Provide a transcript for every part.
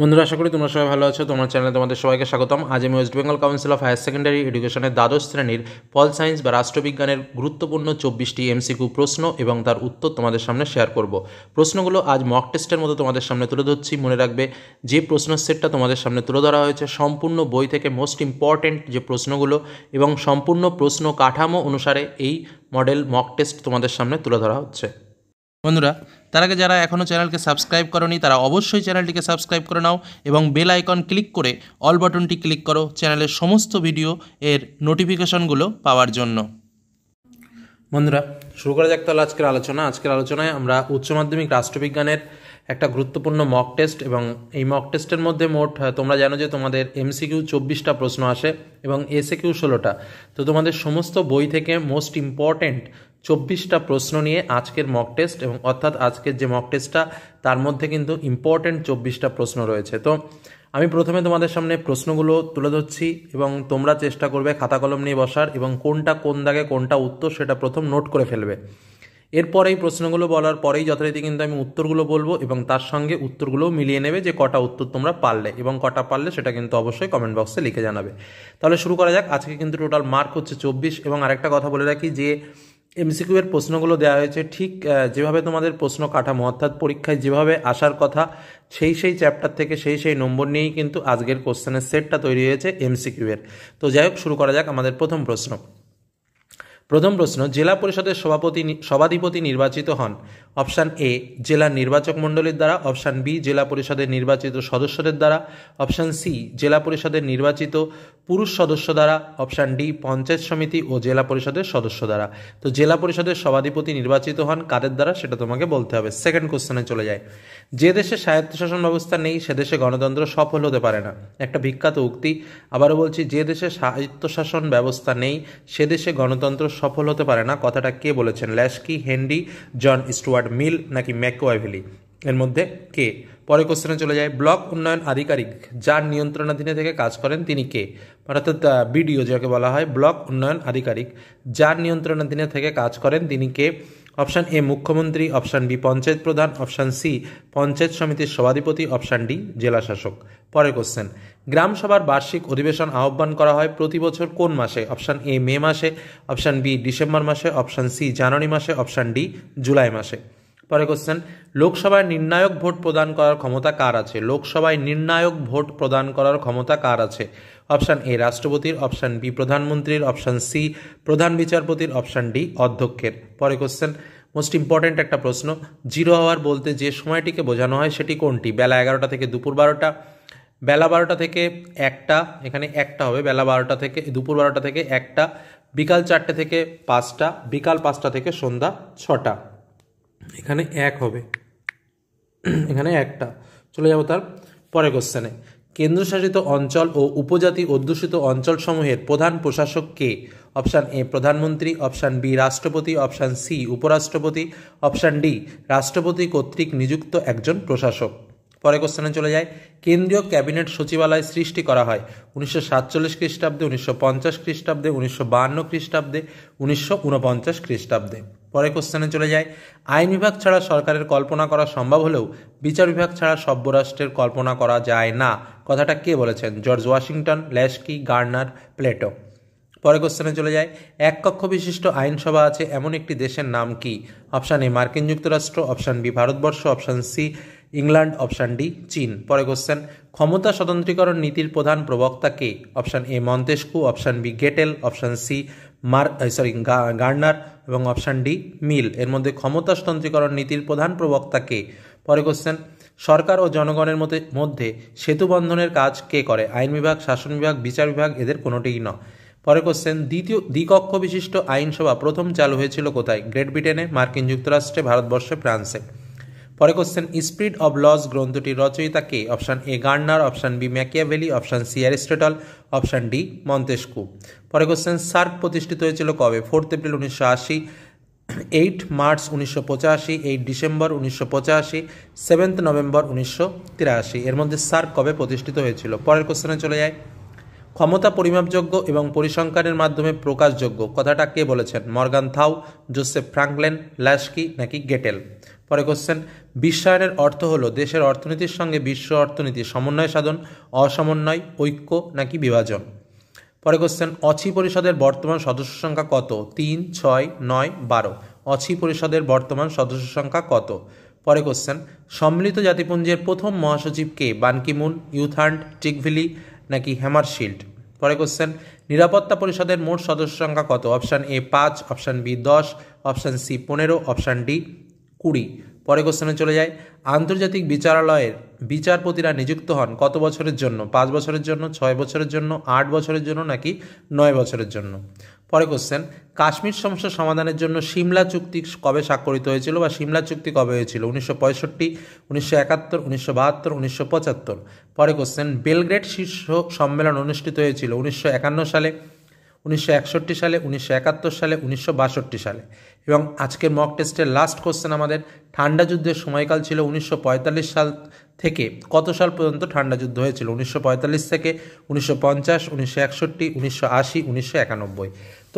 বন্ধুরা, আশা করি তোমরা সবাই ভালো আছো। তোমার চ্যানেলে তোমাদের সবাইকে স্বাগতম। আজ আমি West Bengal council of higher secondary এডুকেশনের দ্বাদশ শ্রেণীর পল সায়েন্স বা রাষ্ট্রবিজ্ঞানের গুরুত্বপূর্ণ 24টি এমসিকিউ প্রশ্ন এবং তার উত্তর তোমাদের সামনে শেয়ার করব। প্রশ্নগুলো আজ মক টেস্টের মতো তোমাদের সামনে তুলে ধরছি। মনে রাখবে, যে প্রশ্ন সেটটা তোমাদের সামনে তুলে ধরা হয়েছে সম্পূর্ণ বই থেকে মোস্ট ইম্পর্টেন্ট যে প্রশ্নগুলো এবং সম্পূর্ণ প্রশ্ন কাঠামো অনুসারে এই মডেল মক টেস্ট তোমাদের সামনে তুলে ধরা হচ্ছে। বন্ধুরা, তার আগে যারা এখনও চ্যানেলকে সাবস্ক্রাইব করোনি তারা অবশ্যই চ্যানেলটিকে সাবস্ক্রাইব করে নাও এবং বেল আইকন ক্লিক করে অল বাটনটি ক্লিক করো চ্যানেলের সমস্ত ভিডিও এর নোটিফিকেশনগুলো পাওয়ার জন্য। বন্ধুরা, শুরু করা যাক তাহলে আজকের আলোচনায় আমরা উচ্চ মাধ্যমিক রাষ্ট্রবিজ্ঞানের একটা গুরুত্বপূর্ণ মক টেস্ট এবং এই মক টেস্টের মধ্যে মোট তোমরা জানো যে তোমাদের এমসিকিউ 24টা প্রশ্ন আসে এবং এসএকিউ 16টা। তো তোমাদের সমস্ত বই থেকে মোস্ট ইম্পর্টেন্ট 24টা প্রশ্ন নিয়ে আজকের মক টেস্ট, এবং অর্থাৎ আজকের যে মক টেস্টটা তার মধ্যে কিন্তু ইম্পর্টেন্ট 24টা প্রশ্ন রয়েছে। তো আমি প্রথমে তোমাদের সামনে প্রশ্নগুলো তুলে ধরছি এবং তোমরা চেষ্টা করবে খাতা কলম নিয়ে বসার এবং কোনটা কোন দাগে কোনটা উত্তর সেটা প্রথম নোট করে ফেলবে। এরপর এই প্রশ্নগুলো বলার পরেই যথারীতি কিন্তু আমি উত্তরগুলো বলবো এবং তার সঙ্গে উত্তরগুলোও মিলিয়ে নেবে যে কটা উত্তর তোমরা পারলে, এবং কটা পারলে সেটা কিন্তু অবশ্যই কমেন্ট বক্সে লিখে জানাবে। তাহলে শুরু করা যাক। আজকে কিন্তু টোটাল মার্ক হচ্ছে 24। এবং আরেকটা কথা বলে রাখি যে এমসিকিউ এর প্রশ্নগুলো দেওয়া হয়েছে ঠিক যেভাবে তোমাদের প্রশ্ন কাঠামো, অর্থাৎ পরীক্ষায় যেভাবে আসার কথা সেই চ্যাপ্টার থেকে সেই নম্বর নিয়েই কিন্তু আজকের কোশ্চেনের সেটটা তৈরি হয়েছে এমসিকিউ এর। তো যাই হোক, শুরু করা যাক আমাদের প্রথম প্রশ্ন। জেলা পরিষদের সভাধিপতি নির্বাচিত হন অপশান এ জেলা নির্বাচক মণ্ডলীর দ্বারা, অপশান বি জেলা পরিষদের নির্বাচিত সদস্যদের দ্বারা, অপশান সি জেলা পরিষদের নির্বাচিত পুরুষ সদস্য দ্বারা, অপশান ডি পঞ্চায়েত সমিতি ও জেলা পরিষদের সদস্য দ্বারা। তো জেলা পরিষদের সভাধিপতি নির্বাচিত হন কাদের দ্বারা সেটা তোমাকে বলতে হবে। সেকেন্ড কোশ্চেনে চলে যায়। যে দেশে স্বায়ত্তশাসন ব্যবস্থা নেই সে দেশে গণতন্ত্র সফল হতে পারে না। একটা বিখ্যাত উক্তি, আবারও বলছি, যে দেশে স্বায়ত্তশাসন ব্যবস্থা নেই সে দেশে গণতন্ত্র সফল হতে পারে না। কথাটা কে বলেছেন? ল্যাশকি, হেনরি, জন স্টুয়ার্ট মিল নাকি ম্যাকওয়াভেলি? এর মধ্যে কে? পরে কোশ্চেনে চলে যায়। ব্লক উন্নয়ন আধিকারিক যার নিয়ন্ত্রণাধীনে থেকে কাজ করেন তিনি কে? অর্থাৎ বিডিও যাকে বলা হয়, ব্লক উন্নয়ন আধিকারিক যার নিয়ন্ত্রণাধীনে থেকে কাজ করেন তিনি কে? অপশান এ মুখ্যমন্ত্রী, অপশান বি পঞ্চায়েত প্রধান, অপশান সি পঞ্চায়েত সমিতির সভাধিপতি, অপশান ডি জেলা শাসক। পরের কোশ্চেন। গ্রাম সভার বার্ষিক অধিবেশন আহ্বান করা হয় প্রতি বছর কোন মাসে? অপশান এ মে মাসে, অপশান বি ডিসেম্বর মাসে, অপশান সি জানুয়ারি মাসে, অপশান ডি জুলাই মাসে। পরের কোশ্চেন। লোকসভায় নির্ণায়ক ভোট প্রদান করার ক্ষমতা কার আছে? লোকসভায় নির্ণায়ক ভোট প্রদান করার ক্ষমতা কার আছে? অপশান এ রাষ্ট্রপতির, অপশান বি প্রধানমন্ত্রীর, অপশান সি প্রধান বিচারপতির, অপশান ডি অধ্যক্ষের। পরের কোশ্চেন। মোস্ট ইম্পর্টেন্ট একটা প্রশ্ন। জিরো আওয়ার বলতে যে সময়টিকে বোঝানো হয় সেটি কোনটি? বেলা 11টা থেকে দুপুর 12টা, বেলা 12টা থেকে 1টা, এখানে 1টা হবে, বেলা 12টা থেকে দুপুর 12টা থেকে 1টা, বিকাল 4টে থেকে 5টা, বিকাল 5টা থেকে সন্ধ্যা 6টা, এখানে 1 হবে, এখানে 1টা। চলে যাবো তার পরের কোশ্চেনে। কেন্দ্রশাসিত অঞ্চল ও উপজাতি অধ্যুষিত অঞ্চলসমূহের প্রধান প্রশাসক কে? অপশান এ প্রধানমন্ত্রী, অপশান বি রাষ্ট্রপতি, অপশান সি উপরাষ্ট্রপতি, অপশান ডি রাষ্ট্রপতি কর্তৃক নিযুক্ত একজন প্রশাসক। পরে কোশ্চেনে চলে যায়। কেন্দ্রীয় ক্যাবিনেট সচিবালয় সৃষ্টি করা হয় 1947 খ্রিস্টাব্দে, 1950 খ্রিস্টাব্দে, 1952 খ্রিস্টাব্দে, 1949 খ্রিস্টাব্দে। পরে কোশ্চেনে চলে যায়। আইন বিভাগ ছাড়া সরকারের কল্পনা করা সম্ভব হলেও বিচার বিভাগ ছাড়া সভ্য রাষ্ট্রের কল্পনা করা যায় না। কথাটা কে বলেছেন? George Washington, Laski, Garner, Plato. পরে কোশ্চেনে চলে যায়। এক কক্ষ বিশিষ্ট আইনসভা আছে এমন একটি দেশের নাম কি? অপশান এ মার্কিন যুক্তরাষ্ট্র, অপশান বি ভারতবর্ষ, option C England, option D চীন। পরে কোশ্চেন। ক্ষমতা স্বতন্ত্রীকরণ নীতির প্রধান প্রবক্তা কে? Option A Montesquieu, option B Gettell, option C Garner এবং অপশান ডি মিল। এর মধ্যে ক্ষমতা স্বতন্ত্রীকরণ নীতির প্রধান প্রবক্তা কে? পরে কোশ্চেন। সরকার ও জনগণের মধ্যে সেতু বন্ধনের কাজ কে করে? আইন বিভাগ, শাসন বিভাগ, বিচার বিভাগ, এদের কোনোটিই নয়। পরে কোশ্চেন। দ্বিকক্ষ বিশিষ্ট আইনসভা প্রথম চালু হয়েছিল কোথায়? গ্রেট ব্রিটেনে, মার্কিন যুক্তরাষ্ট্রে, ভারতবর্ষে, ফ্রান্সে। পরে কোশ্চেন। স্পিরিট অব লস গ্রন্থটির রচয়িতা কে? Option A Garner, option B Machiavelli, option C Aristotle, option D Montesquieu. পরে কোশ্চেন। সার্ক প্রতিষ্ঠিত হয়েছিল কবে? 4 এপ্রিল 1980, 8 মার্চ 1985, 8 ডিসেম্বর 1985, 7 নভেম্বর 1983। এর মধ্যে সার্ক কবে প্রতিষ্ঠিত হয়েছিল? পরের কোশ্চেনে চলে যায়। ক্ষমতা পরিমাপযোগ্য এবং পরিসংখ্যানের মাধ্যমে প্রকাশযোগ্য কথাটা কে বলেছেন? মর্গান থাউ, জোসেফ ফ্রাঙ্কলেন, ল্যাশকি নাকি গেটেল? পরে কোশ্চেন, বিশ্বায়নের অর্থ হলো দেশের অর্থনীতির সঙ্গে বিশ্ব অর্থনীতির সমন্বয় সাধন, অসমন্বয়, ঐক্য নাকি বিভাজন? পরে কোশ্চেন, অছি পরিষদের বর্তমান সদস্য সংখ্যা কত? 3, 6, 9, 12। অছি পরিষদের বর্তমান সদস্য সংখ্যা কত? পরে কোশ্চেন, সম্মিলিত জাতিপুঞ্জের প্রথম মহাসচিব কে? বান কি মুন, ইউথান্ড, টিকভিলি নাকি হ্যামারশিল্ড? পরে কোশ্চেন, নিরাপত্তা পরিষদের মোট সদস্য সংখ্যা কত? Option A 5, option B 10, option C 15, option D 20। পরে কোশ্চেনে চলে যায়, আন্তর্জাতিক বিচারালয়ের বিচারপতিরা নিযুক্ত হন কত বছরের জন্য? 5 বছরের জন্য, 6 বছরের জন্য, 8 বছরের জন্য নাকি 9 বছরের জন্য? পরে কোশ্চেন, কাশ্মীর সমস্যা সমাধানের জন্য সিমলা চুক্তি কবে স্বাক্ষরিত হয়েছিল বা সিমলা চুক্তি কবে হয়েছিল? 1965, 1971, 1972, 1975। পরে কোশ্চেন, বেলগ্রেড শীর্ষ সম্মেলন অনুষ্ঠিত হয়েছিল 1951 সালে, 1961 সালে, 1971 সালে, 1962 সালে। এবং আজকের মক টেস্টের লাস্ট কোশ্চেন আমাদের, ঠান্ডা যুদ্ধের সময়কাল ছিল 1945 সাল থেকে কত সাল পর্যন্ত ঠান্ডা যুদ্ধ হয়েছিল? 1945 থেকে 1950, 1961, 1980, 1991। তো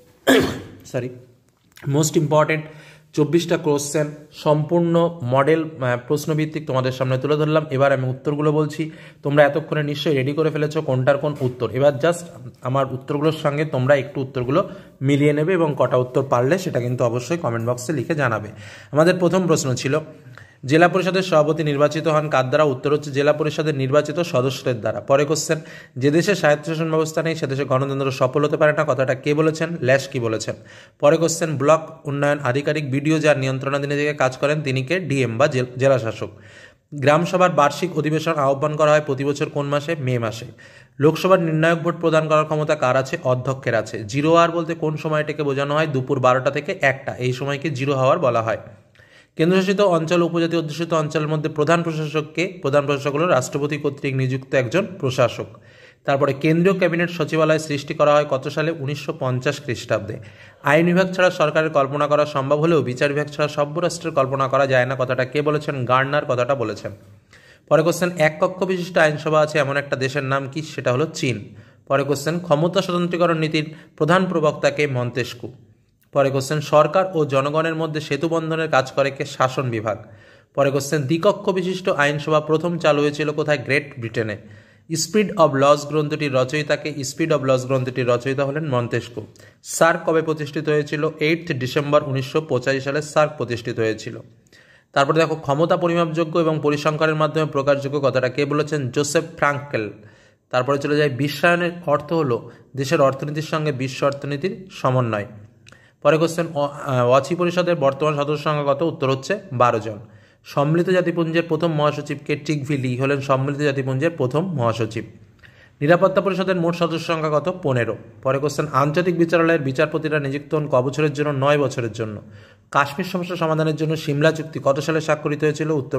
সরি, মোস্ট ইম্পর্টেন্ট 24টা কোশ্চেন সম্পূর্ণ মডেল প্রশ্নভিত্তিক তোমাদের সামনে তুলে ধরলাম। এবার আমি উত্তরগুলো বলছি, তোমরা এতক্ষণে নিশ্চয়ই রেডি করে ফেলেছো কোনটার কোন উত্তর। এবার জাস্ট আমার উত্তরগুলোর সঙ্গে তোমরা একটু উত্তরগুলো মিলিয়ে নেবে এবং কটা উত্তর পারলে সেটা কিন্তু অবশ্যই কমেন্ট বক্সে লিখে জানাবে। আমাদের প্রথম প্রশ্ন ছিল, জেলা পরিষদের সভাপতি নির্বাচিত হন কার দ্বারা? উত্তর হচ্ছে জেলা পরিষদের নির্বাচিত সদস্যদের দ্বারা। পরে কোশ্চেন, যে দেশে স্বায়ত্তশাসন ব্যবস্থা নেই সে দেশে গণতন্ত্র সফল হতে পারে না কথাটা কে বলেছেন? ল্যাশকি বলেছেন। পরে কোশ্চেন, ব্লক উন্নয়ন আধিকারিক বিডিও যার নিয়ন্ত্রণাধীনে থেকে কাজ করেন তিনি কে? ডিএম বা জেলা শাসক। গ্রামসভার বার্ষিক অধিবেশন আহ্বান করা হয় প্রতি বছর কোন মাসে? মে মাসে। লোকসভার নির্ণায়ক ভোট প্রদান করার ক্ষমতা কার আছে? অধ্যক্ষের আছে। 0 আওয়ার বলতে কোন সময়টাকে বোঝানো হয়? দুপুর 12টা থেকে 1টা, এই সময়কে 0 আওয়ার বলা হয়। কেন্দ্রশাসিত অঞ্চল ও উপজাতি অধ্যুষিত অঞ্চলের মধ্যে প্রধান প্রশাসককে? প্রধান প্রশাসক হল রাষ্ট্রপতি কর্তৃক নিযুক্ত একজন প্রশাসক। তারপরে কেন্দ্রীয় ক্যাবিনেট সচিবালয় সৃষ্টি করা হয় কত সালে? 1950 খ্রিস্টাব্দে। আইন বিভাগ ছাড়া সরকারের কল্পনা করা সম্ভব হলেও বিচার বিভাগ ছাড়া সভ্য রাষ্ট্রের কল্পনা করা যায় না কথাটা কে বলেছেন? গার্নার কথাটা বলেছেন। পরে কোশ্চেন, এক কক্ষ বিশিষ্ট আইনসভা আছে এমন একটা দেশের নাম কি? সেটা হলো চীন। পরে কোশ্চেন, ক্ষমতা স্বতন্ত্রীকরণ নীতির প্রধান প্রবক্তাকে? মন্তেস্কু। পরে কোশ্চেন, সরকার ও জনগণের মধ্যে সেতু বন্ধনের কাজ করে কে? শাসন বিভাগ। পরে কোশ্চেন, দ্বিকক্ষ বিশিষ্ট আইনসভা প্রথম চালু হয়েছিল কোথায়? গ্রেট ব্রিটেনে। স্পিড অব লস গ্রন্থটির রচয়িতাকে? স্পিড অব লস গ্রন্থটির রচয়িতা হলেন মন্তেস্কু। সার্ক কবে প্রতিষ্ঠিত হয়েছিল? 8 ডিসেম্বর 1985 সালে সার্ক প্রতিষ্ঠিত হয়েছিল। তারপরে দেখো, ক্ষমতা পরিমাপযোগ্য এবং পরিসংখ্যানের মাধ্যমে প্রকাশযোগ্য কথাটা কে বলেছেন? Joseph Frankel. তারপরে চলে যায়, বিশ্বায়নের অর্থ হলো দেশের অর্থনীতির সঙ্গে বিশ্ব অর্থনীতির সমন্বয়। পরে কোশ্চেন, অছি পরিষদের বর্তমান সদস্য সংখ্যা কত? উত্তর হচ্ছে 12 জন। সম্মিলিত জাতিপুঞ্জের প্রথম মহাসচিবকে? টিকভিলি হলেন সম্মিলিত জাতিপুঞ্জের প্রথম মহাসচিব। নিরাপত্তা পরিষদের মোট সদস্য সংখ্যা কত? 15। পরে কোশ্চেন, আন্তর্জাতিক বিচারালয়ের বিচারপতিরা নিযুক্ত হন ক বছরের জন্য? 9 বছরের জন্য। কাশ্মীর সমস্যা সমাধানের জন্য সিমলা চুক্তি কত সালে স্বাক্ষরিত হয়েছিল? উত্তর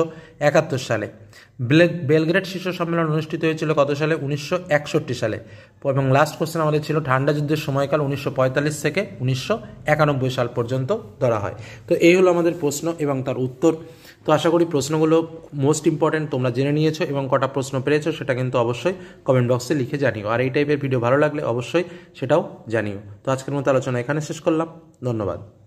1971 সালে। বেলগ্রেড শীর্ষ সম্মেলন অনুষ্ঠিত হয়েছিল কত সালে? 1961 সালে। এবং লাস্ট কোশ্চেন আমাদের ছিল, ঠান্ডা যুদ্ধের সময়কাল 1945 থেকে 1991 সাল পর্যন্ত ধরা হয়। তো এই হলো আমাদের প্রশ্ন এবং তার উত্তর। তো আশা করি প্রশ্নগুলো মোস্ট ইম্পর্টেন্ট তোমরা জেনে নিয়েছো এবং কটা প্রশ্ন পেরেছো সেটা কিন্তু অবশ্যই কমেন্ট বক্সে লিখে জানিও। আর এই টাইপের ভিডিও ভালো লাগলে অবশ্যই সেটাও জানিও। তো আজকের মতো আলোচনা এখানে শেষ করলাম। ধন্যবাদ।